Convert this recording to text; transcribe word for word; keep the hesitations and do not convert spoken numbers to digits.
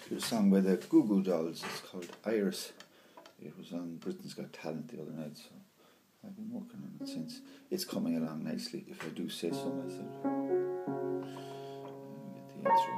There's a song by the Goo Goo Dolls, it's called Iris. It was on Britain's Got Talent the other night, so I've been working on it since. It's coming along nicely, if I do say so myself. Get the intro.